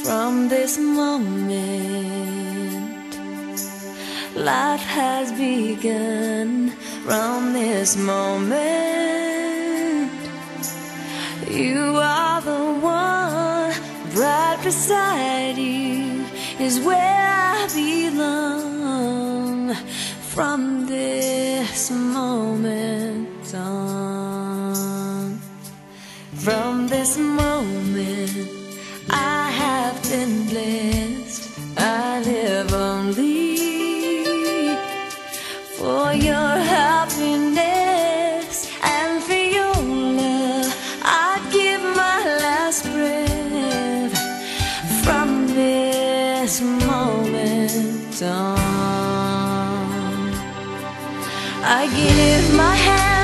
From this moment, life has begun. From this moment, you are the one. Right beside you is where I belong. From this moment on, from this moment, I have been blessed. I live only for your happiness and for your love. I'd give my last breath. From this moment on, I give my hand.